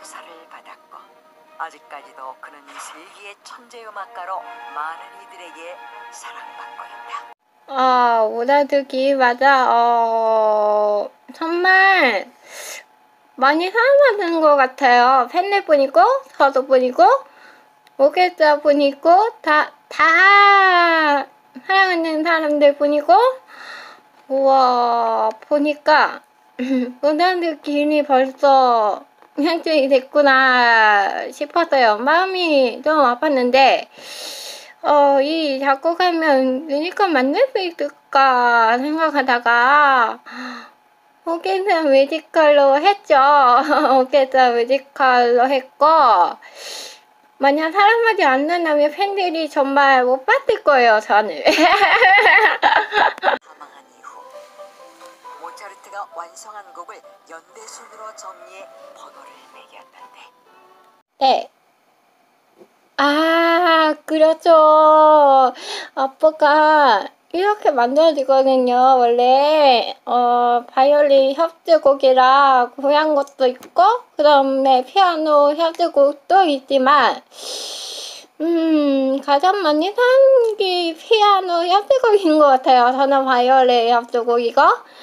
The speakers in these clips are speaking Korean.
역사를 받았고 아직까지도 그는 세계의 천재 음악가로 많은 이들에게 사랑받고 있다. 오다두기 맞아. 정말 많이 사랑받는 것 같아요. 팬들 뿐이고 저도 뿐이고 오케스트라 뿐이고 다 사랑하는 사람들 뿐이고. 우와, 보니까 오다두기이 벌써 현실이 됐구나 싶었어요. 마음이 좀 아팠는데 이 작곡하면 유니콘 만들 수 있을까 생각하다가 오케스트라 뮤지컬로 했죠. 오케스트라 뮤지컬로 했고 만약 사랑하지 않는다면 팬들이 정말 못 봤을 거예요, 저는. 사망한 이후 모차르트가 완성한 곡을 연대순으로 정리해 번호를 매겼는데 네. 그렇죠. 아빠가 이렇게 만들어지거든요. 원래 바이올린 협주곡이라 고향 것도 있고 그 다음에 피아노 협주곡도 있지만 가장 많이 산 게 피아노 협주곡인 것 같아요. 저는 바이올린 협주곡이고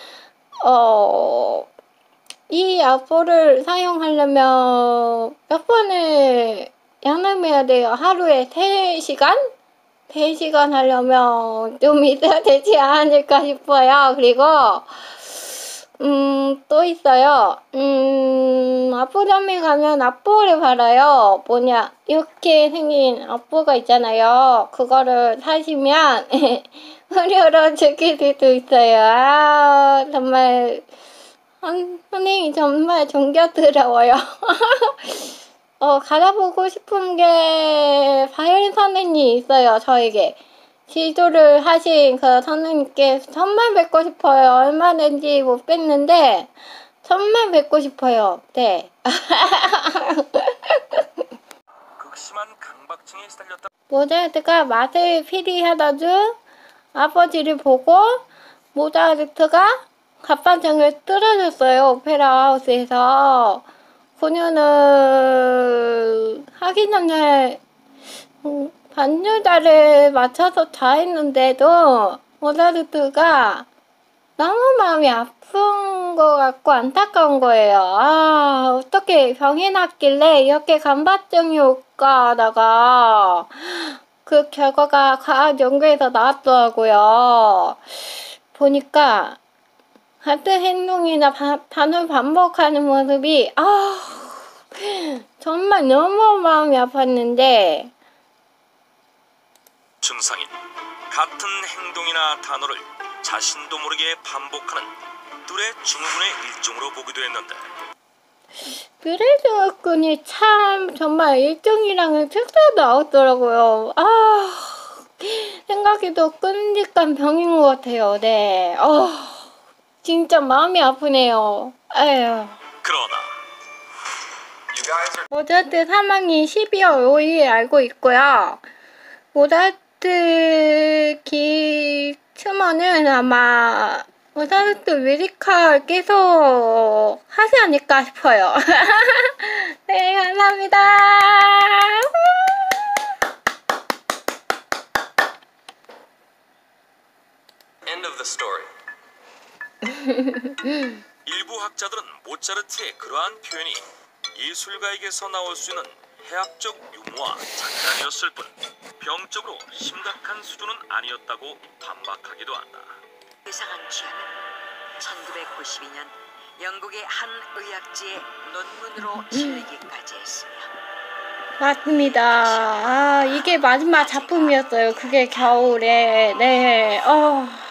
이 악보를 사용하려면 몇 번을 양념해야 돼요. 하루에 3시간? 3시간 하려면 좀 있어야 되지 않을까 싶어요. 그리고 또 있어요. 악보점에 가면 악보를 팔아요. 뭐냐 이렇게 생긴 악보가 있잖아요. 그거를 사시면 무료로 주실 수도 있어요. 정말 선생님이 정말 존경스러워요. 갈아보고 싶은 게 바이올린 선생님이 있어요. 저에게 지도를 하신 그 선생님께 정말 뵙고 싶어요. 얼마 된지 못 뵀는데 정말 뵙고 싶어요. 네. 극심한 강박증에 시달렸다. 모차르트가 맛을 피리하던 중 아버지를 보고 모차르트가 갑판장을 뚫어줬어요. 오페라 하우스에서. 공연을 하기 전에 반주자를 맞춰서 다 했는데도 모차르트가 너무 마음이 아픈 것 같고 안타까운 거예요. 어떻게 병이 났길래 이렇게 강박증이 올까 하다가 그 결과가 과학 연구에서 나왔더라고요. 보니까 같은 행동이나 단어를 반복하는 모습이 정말 너무 마음이 아팠는데 증상인 같은 행동이나 단어를 자신도 모르게 반복하는 뚜레 증후군의 일종으로 보기도 했는데 뚜레 증후군이 참 정말 일종이랑은 특수가 나왔더라고요. 생각해도 끔찍한 병인 것 같아요. 네. 진짜 마음이 아프네요. 에휴. 그러나 모차르트 사망이 12월 5일 알고 있고요. 모차르트 춤은 아마 모차르트 뮤지컬 계속 하지 않을까 싶어요. 네, 감사합니다. End of the story. 일부 학자들은 모차르트의 그러한 표현이 예술가에게서 나올 수 있는 해학적 유무와 장난이었을 뿐 병적으로 심각한 수준은 아니었다고 반박하기도 한다. 이상한 취약은 1992년 영국의 한 의학지에 논문으로 실리기까지 했으며 맞습니다. 이게 마지막 작품이었어요. 그게 겨울에. 네.